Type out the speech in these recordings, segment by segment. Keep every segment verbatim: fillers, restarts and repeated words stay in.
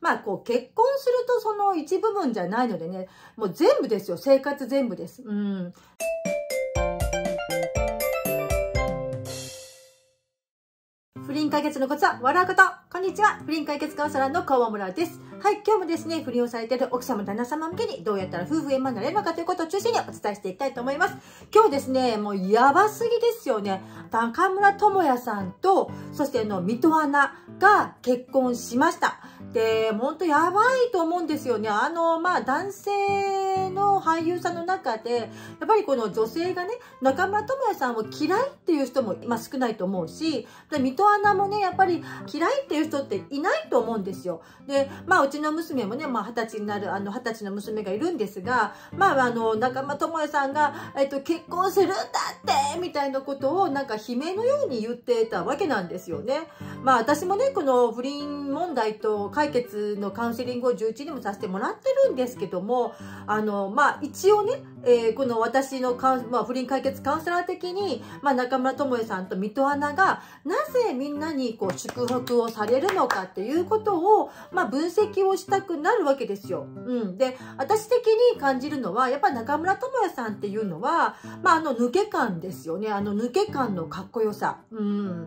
まあ、こう、結婚するとその一部分じゃないのでね、もう全部ですよ。生活全部です。うん。不倫解決のコツは笑うこと。こんにちは。不倫解決カウンセラーの川村です。はい、今日もですね、不倫をされている奥様、旦那様向けにどうやったら夫婦円満になれるのかということを中心にお伝えしていきたいと思います。今日ですね、もうやばすぎですよね。中村倫也さんと、そしてあの、水戸アナが結婚しました。で、ほんとやばいと思うんですよね。あの、まあ、男性の俳優さんの中で、やっぱりこの女性がね、中村倫也さんを嫌いっていう人も、まあ、少ないと思うし、で、水戸アナもね、やっぱり嫌いっていう人っていないと思うんですよ。で、まあ、うちの娘もね、まあ、二十歳になる、あの、二十歳の娘がいるんですが、まあ、あの、中村倫也さんが、えっと、結婚するんだってみたいなことを、なんか悲鳴のように言ってたわけなんですよね。まあ、私もね、この不倫問題と解決のカウンセリングをじゅういちにもさせてもらってるんですけども、あの、まあ、一応ね、えー、この私のカウン、まあ、不倫解決カウンセラー的に、まあ、中村倫也さんと水戸アナが、なぜみんなにこう祝福をされるのかっていうことを、まあ、分析をしたくなるわけですよ。うん。で、私的に感じるのは、やっぱ中村倫也さんっていうのは、まあ、あの、抜け感ですよね。あの、抜け感のかっこよさ。うん。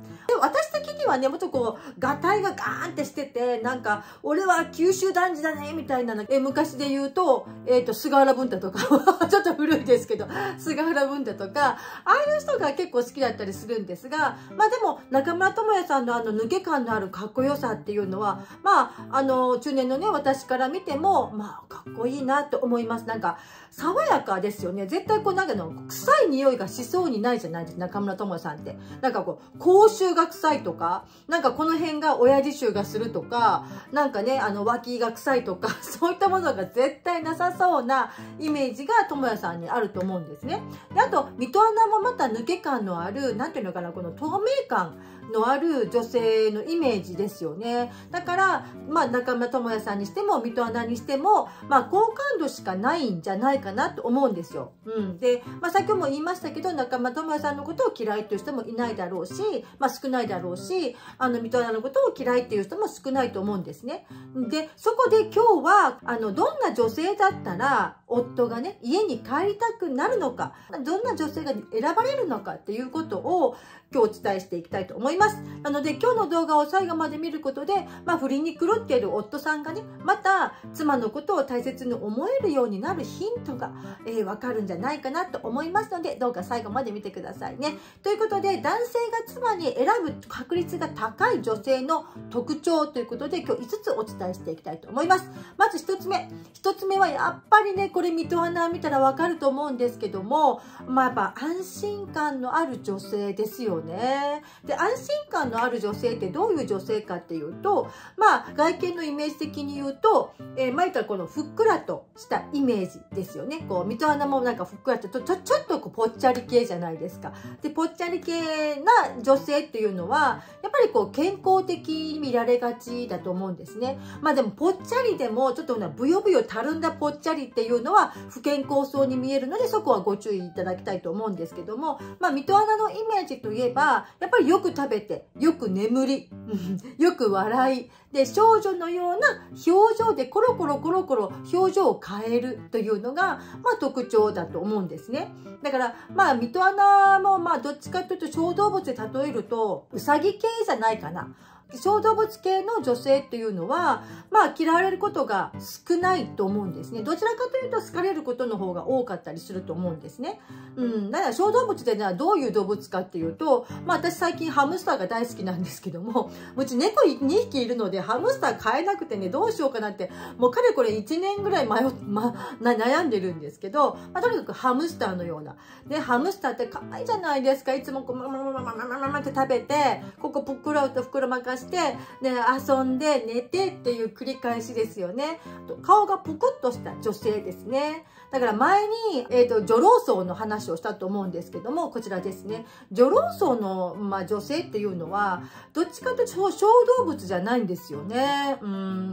で、私的にはね、もっとこう、がたいがガーンってしてて、なんか、俺は九州男児だね、みたいなの、え、昔で言うと、えっと、菅原文太とか、ちょっと古いですけど、菅原文太とか、ああいう人が結構好きだったりするんですが、まあでも、中村倫也さんのあの抜け感のあるかっこよさっていうのは、まあ、あの、中年のね、私から見ても、まあ、かっこいいなと思います。なんか、爽やかですよね。絶対こう、なんかの、臭い匂いがしそうにないじゃないですか、中村倫也さんって。なんかこう、口臭が臭いとか、なんかこの辺が親父臭がするとか、なんかね、あの、脇が臭いとか、そういったものが絶対なさそうなイメージが倫也さんにあると思うんですね。で、あと、水戸アナもまた抜け感のある、なんていうのかな、この透明感のある女性のイメージですよね。だから、まあ、中村倫也さんにしても、水戸アナにしても、まあ、好感度しかないんじゃないかなと思うんですよ。うん。で、まあ、先ほども言いましたけど、中村倫也さんのことを嫌いという人もいないだろうし、まあ、少ないだろうし、あの、水戸アナのことを嫌いっていう人も少ないと思うんですね。で、そこで今日は、あの、どんな女性だったら、夫がね、家に帰りたくなるのか、どんな女性が選ばれるのかっていうことを今日お伝えしていきたいと思います。なので今日の動画を最後まで見ることで、まあ不倫に狂っている夫さんがね、また妻のことを大切に思えるようになるヒントが、えー、わかるんじゃないかなと思いますので、どうか最後まで見てくださいね。ということで、男性が妻に選ぶ確率が高い女性の特徴ということで、今日いつつお伝えしていきたいと思います。まずひとつめ。ひとつめはやっぱりね、これ水戸アナ見たらわかると思うんですけども、まあやっぱ安心感のある女性ですよね。で、安心感のある女性ってどういう女性かっていうと、まあ外見のイメージ的に言うと、えー、前からこのふっくらとしたイメージですよね。こう、水戸アナもなんかふっくらと、ちょ、ちょっとこうぽっちゃり系じゃないですか。で、ぽっちゃり系な女性っていうのは、やっぱりこう健康的に見られがちだと思うんですね。まあでもぽっちゃりでも、ちょっとブヨブヨたるんだぽっちゃりっていうのは不健康そうに見えるので、そこはご注意いただきたいと思うんですけども、まあ水戸アナのイメージといえば、やっぱりよく食べて、よく眠り、よく笑い、で、少女のような表情でコロコロコロコロ表情を変えるというのが、まあ特徴だと思うんですね。だから、まあ水戸アナも、まあどっちかというと小動物で例えると、うさぎ系じゃないかな。小動物系の女性っていうのは、まあ嫌われることが少ないと思うんですね。どちらかというと好かれることの方が多かったりすると思うんですね。うん。だから小動物ってのはどういう動物かっていうと、まあ私最近ハムスターが大好きなんですけども、うち猫にひきいるのでハムスター飼えなくてね、どうしようかなって、もうかれこれいちねんぐらい迷っ、ま、悩んでるんですけど、まあとにかくハムスターのような。で、ハムスターって可愛いじゃないですか。いつもこう、ままままままままって食べて、ここぷっくらうと袋まかして、で、遊んで寝てっていう繰り返しですよね。顔がぷくっとした女性ですね。だから前に、えっと、女老層の話をしたと思うんですけども、こちらですね。女老層の、まあ、女性っていうのは、どっちかというと小動物じゃないんですよね。うん。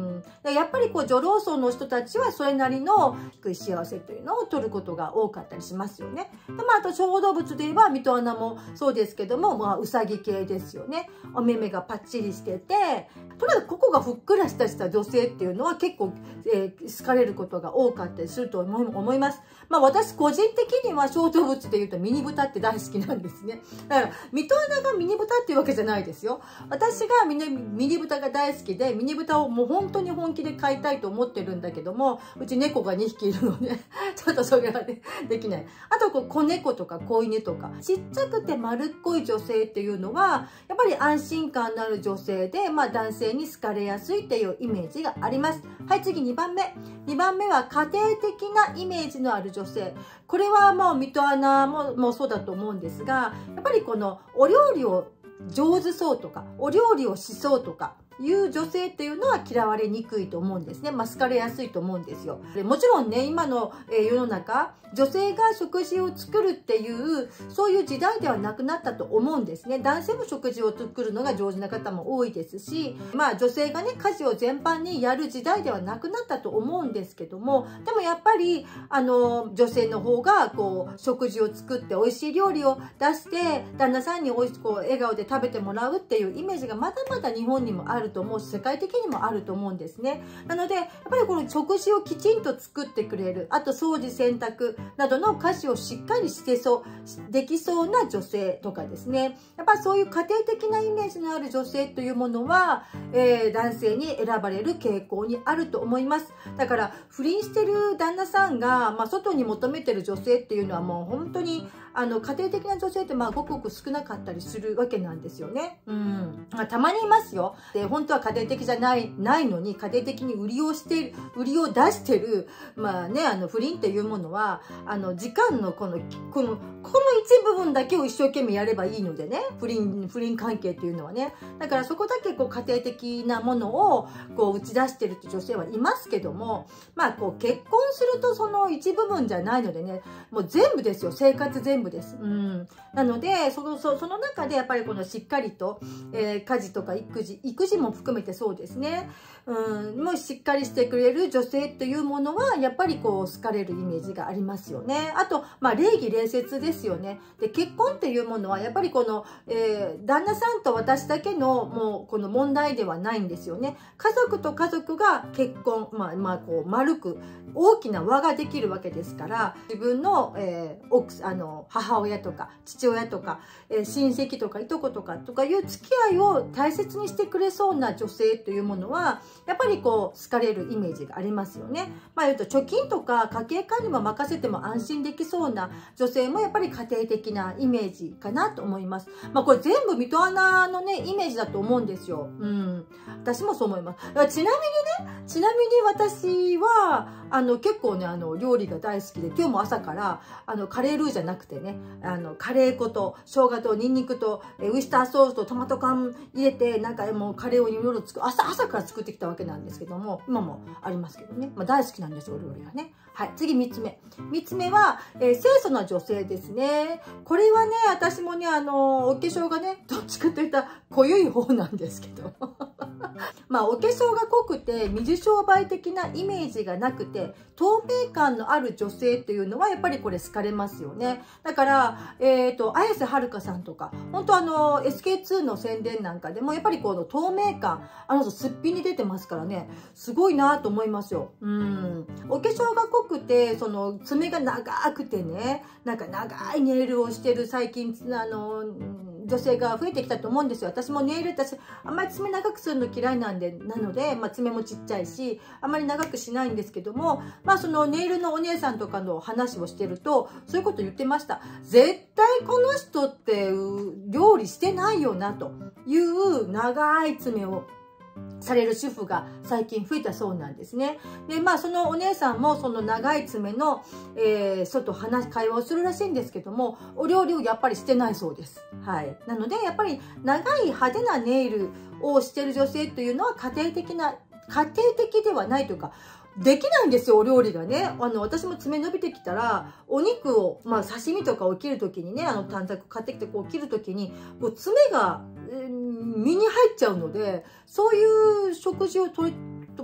やっぱりこう女老層の人たちはそれなりの低い幸せというのを取ることが多かったりしますよね。で、まあ、あと小動物で言えば、水戸アナもそうですけども、まあ、うさぎ系ですよね。お目目がパッチリしてて、とにかくここがふっくらしたした女性っていうのは結構、えー、好かれることが多かったりすると思います。まあ、私個人的には小動物で言うとミニブタって大好きなんですね。だから、水戸アナがミニブタっていうわけじゃないですよ。私がミニ、ミニブタが大好きで、ミニブタをもう本当に本気で飼いたいと思ってるんだけども、うち猫がにひきいるので、ちょっとそれはね、できない。あと、こう、子猫とか子犬とか、ちっちゃくて丸っこい女性っていうのは、やっぱり安心感のある女性で、まあ男性に好かれやすいっていうイメージがあります。はい、次にばんめ。にばんめは家庭的なイメージのある女性。これはもう水戸アナも、もうそうだと思うんですが、やっぱりこのお料理を上手そうとか、お料理をしそうとか、いう女性っていうのは嫌われにくいと思うんですね。まあ、好かれやすいと思うんですよ。でもちろんね、今の、えー、世の中、女性が食事を作るっていう、そういう時代ではなくなったと思うんですね。男性も食事を作るのが上手な方も多いですし、まあ女性がね、家事を全般にやる時代ではなくなったと思うんですけども、でもやっぱり、あの、女性の方が、こう、食事を作って美味しい料理を出して、旦那さんにおいしく、こう、笑顔で食べてもらうっていうイメージがまだまだ日本にもあると思うし、世界的にもあると思うんですね。なので、やっぱりこの食事をきちんと作ってくれる、あと掃除、洗濯などの家事をしっかりしてそう、できそうな女性とかですね。やっぱそういう家庭的なイメージのある女性というものは、えー、男性に選ばれる傾向にあると思います。だから、不倫してる旦那さんが、まあ、外に求めてる女性っていうのはもう本当に、あの、家庭的な女性ってまあ、ごくごく少なかったりするわけなんですよね。うん。まあ、たまにいますよ。で、本当は家庭的じゃない、ないのに、家庭的に売りをしている、売りを出してる、まあね、あの、不倫っていうものは、あの、時間のこの、この、この一部分だけを一生懸命やればいいのでね、不倫、不倫関係っていうのはね。だからそこだけこう、家庭的なものを、こう、打ち出してるって女性はいますけども、まあ、こう、結婚するとその一部分じゃないのでね、もう全部ですよ、生活全部です。うん。なので、その、そその中でやっぱりこのしっかりと、えー、家事とか育児、育児も含めてそうですね。うん、もうしっかりしてくれる女性というものは、やっぱりこう、好かれるイメージがありますよね。あと、まあ、礼儀礼節ですよね。で、結婚っていうものは、やっぱりこの、えー、旦那さんと私だけの、もう、この問題ではないんですよね。家族と家族が結婚、まあ、まあ、こう、丸く、大きな輪ができるわけですから、自分の、えー、奥、あの、母親とか、父親とか、えー、親戚とか、いとことか、とかいう付き合いを大切にしてくれそうな女性というものは、やっぱりこう、好かれるイメージがありますよね。まあ言うと、貯金とか家計管理も任せても安心できそうな女性もやっぱり家庭的なイメージかなと思います。まあこれ全部水戸アナのね、イメージだと思うんですよ。うん。私もそう思います。ちなみにね、ちなみに私は、あの、結構ね、あの、料理が大好きで、今日も朝から、あの、カレールーじゃなくてね、あの、カレー粉と、生姜とニンニクと、えウイスターソースとトマト缶入れて、なんかもうカレーをいろいろ作る、朝、朝から作ってきたわけなんですけども、今もありますけどね。まあ大好きなんですよ、お料理がね。はい、次みっつめ。みっつめは、えー、清楚な女性ですね。これはね、私もね、あの、お化粧がね、どっちかといったら濃ゆい方なんですけど。まあ、お化粧が濃くて、水商売的なイメージがなくて、透明感のある女性っていうのは、やっぱりこれ好かれますよね。だから、えっと、綾瀬はるかさんとか、本当あの、エスケーツー の宣伝なんかでも、やっぱりこの透明感、あの人すっぴんに出てますからね、すごいなと思いますよ。うん。お化粧が濃くて、その、爪が長くてね、なんか長いネイルをしてる最近、あの、女性が増えてきたと思うんですよ。私もネイル、私、あんまり爪長くするの嫌いなんで、なので、まあ、爪もちっちゃいし、あんまり長くしないんですけども、まあ、そのネイルのお姉さんとかの話をしてると、そういうこと言ってました。絶対この人って、料理してないよな、という長い爪をされる主婦が最近増えたそうなんですね。で、まあ、そのお姉さんもその長い爪の、えー、外話、会話をするらしいんですけども、お料理をやっぱりしてないそうです。はい。なので、やっぱり長い派手なネイルをしてる女性というのは家庭的な、家庭的ではないというか、できないんですよ、お料理がね。あの、私も爪伸びてきたら、お肉を、まあ、刺身とかを切るときにね、あの、短冊買ってきてこう切るときに、こう爪が、えー、身に入っちゃうので、そういう食事をとり、とも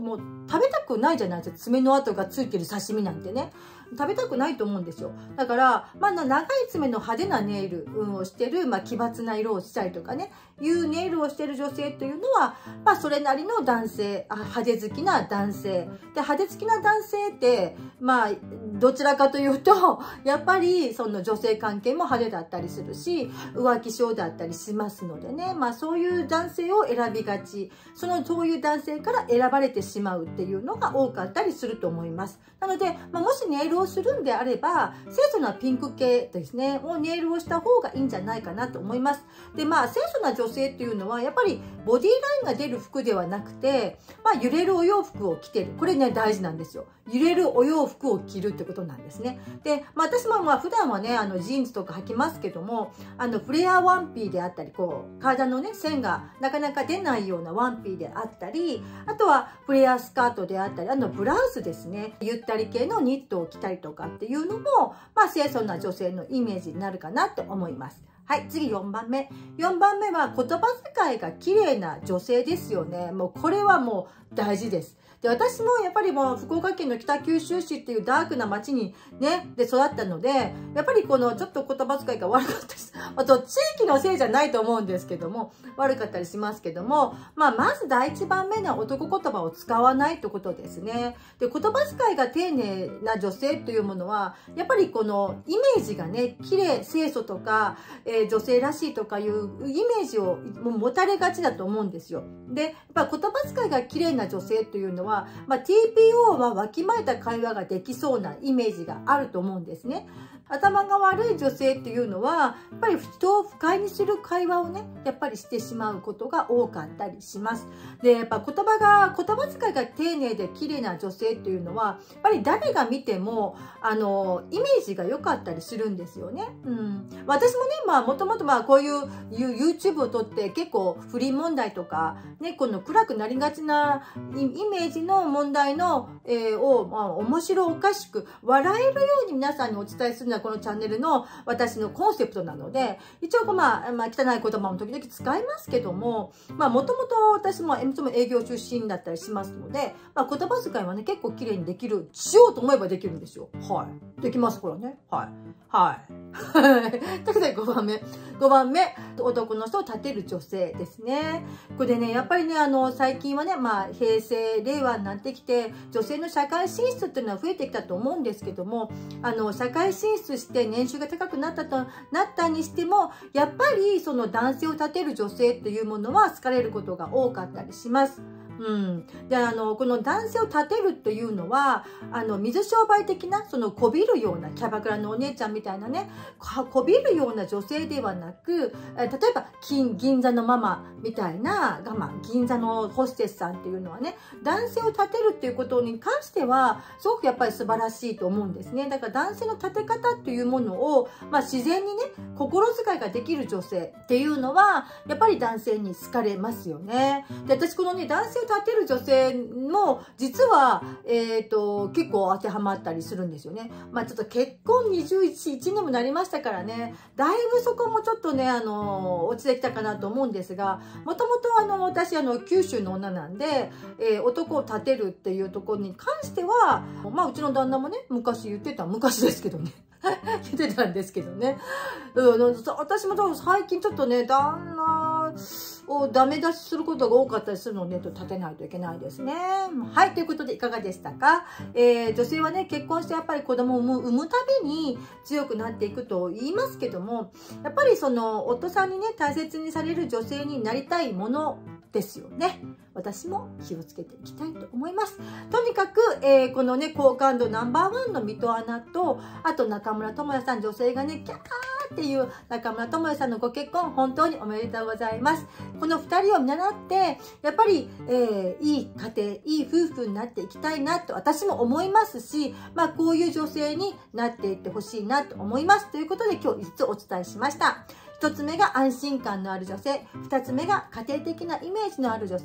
食べたくないじゃないですか。爪の跡がついてる刺身なんてね。食べたくないと思うんですよ。だから、まあ、長い爪の派手なネイルをしてる、まあ、奇抜な色をしたりとかね、いうネイルをしてる女性というのは、まあ、それなりの男性、あ派手好きな男性。で、派手好きな男性って、まあ、どちらかというと、やっぱり、その女性関係も派手だったりするし、浮気症だったりしますのでね、まあ、そういう男性を選びがち。その、そういう男性から選ばれてしまうっていうのが多かったりすると思います。なので、まあ、もしネイルをするんであれば、清楚なピンク系ですね、をネイルをした方がいいんじゃないかなと思います。で、まあ、清楚な女性っていうのは、やっぱりボディラインが出る服ではなくて、まあ、揺れるお洋服を着てる。これね、大事なんですよ。揺れるお洋服を着るってことなんですね。で、まあ、私もまあ、普段はね、あの、ジーンズとか履きますけども、あの、フレアワンピーであったり、こう、体のね、線がなかなか出ないようなワンピーであったり、あとはフレアスカートであったり、あの、ブラウスですね。ゆったり系のニットを着たりとかっていうのも、まあ、清楚な女性のイメージになるかなと思います。はい、次よんばんめ。よんばんめは言葉遣いが綺麗な女性ですよね。もうこれはもう大事です。で、私もやっぱりもう福岡県の北九州市っていうダークな街にね、で育ったので、やっぱりこのちょっと言葉遣いが悪かったです。あと、地域のせいじゃないと思うんですけども、悪かったりしますけども、まあ、まず第一番目の男言葉を使わないってことですね。で、言葉遣いが丁寧な女性というものは、やっぱりこのイメージがね、綺麗、清楚とか、えー、女性らしいとかいうイメージを持たれがちだと思うんですよ。で、やっぱ言葉遣いが綺麗な女性というのは、まあ、ティーピーオー はわきまえた会話ができそうなイメージがあると思うんですね。頭が悪い女性っていうのは、やっぱり人を不快にする会話をね、やっぱりしてしまうことが多かったりします。で、やっぱ言葉が、言葉遣いが丁寧で綺麗な女性っていうのは、やっぱり誰が見ても、あの、イメージが良かったりするんですよね。うん。私もね、まあ、もともとまあ、こういう YouTube を撮って結構不倫問題とか、ね、この暗くなりがちなイメージの問題の、えー、を、まあ、面白おかしく笑えるように皆さんにお伝えするのはこのチャンネルの私のコンセプトなので、一応まあ、まあ、汚い言葉も時々使いますけども、まあ、もともと私もいつも営業出身だったりしますので、まあ、言葉遣いはね、結構綺麗にできる、しようと思えばできるんですよ。はい。できます、これね。はい。はい。ということでごばんめ。ごばんめ、男の人を立てる女性ですね。これでね、やっぱりね、あの、最近はね、まあ、平成、令和になってきて、女性の社会進出っていうのは増えてきたと思うんですけども、あの、社会進出して年収が高くなったと、なったにしても、やっぱりその男性を立てる女性というものは好かれることが多かったりします。うん。で、あの、この男性を立てるというのは、あの、水商売的な、その、こびるような、キャバクラのお姉ちゃんみたいなね、こびるような女性ではなく、え例えば、金、銀座のママみたいな、がまあ、銀座のホステスさんっていうのはね、男性を立てるっていうことに関しては、すごくやっぱり素晴らしいと思うんですね。だから男性の立て方っていうものを、まあ、自然にね、心遣いができる女性っていうのは、やっぱり男性に好かれますよね。で、私このね、男性を立てる女性も、実は、えっと、結構当てはまったりするんですよね。まあちょっと結婚にじゅういちねんもなりましたからね、だいぶそこもちょっとね、あの、落ちてきたかなと思うんですが、もともとあの、私あの、九州の女なんで、えー、男を立てるっていうところに関しては、まあうちの旦那もね、昔言ってた、昔ですけどね。言ってたんですけどね。うん、私も最近ちょっとね、旦那をダメ出しすることが多かったりするので、立てないといけないですね。はい、ということでいかがでしたか？えー、女性はね、結婚してやっぱり子供を産む、産むたびに強くなっていくと言いますけども、やっぱりその夫さんにね、大切にされる女性になりたいものですよね。私も気をつけていきたいと思います。とにかく、えー、このね、好感度ナンバーワンの水戸アナと、あと中村智也さん、女性がね、キャーっていう中村智也さんのご結婚、本当におめでとうございます。この二人を見習って、やっぱり、えー、いい家庭、いい夫婦になっていきたいなと私も思いますし、まあこういう女性になっていってほしいなと思います。ということで今日いつつお伝えしました。一つ目が安心感のある女性。二つ目が家庭的なイメージのある女性。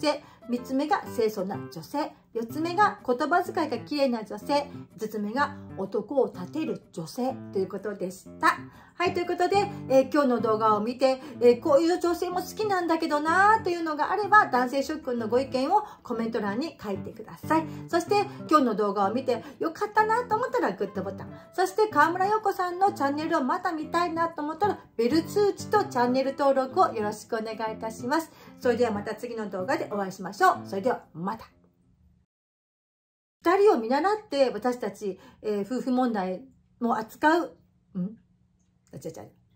みっつめが清楚な女性、よっつめが言葉遣いが綺麗な女性、いつつめが男を立てる女性ということでした。はい、ということで、えー、今日の動画を見て、えー、こういう女性も好きなんだけどなーというのがあれば、男性諸君のご意見をコメント欄に書いてください。そして今日の動画を見てよかったなと思ったらグッドボタン、そして川村陽子さんのチャンネルをまた見たいなと思ったらベル通知とチャンネル登録をよろしくお願いいたします。それではまた次の動画でお会いしましょう。それではまた。二人を見習って私たち、えー、夫婦問題も扱う、ん違う違う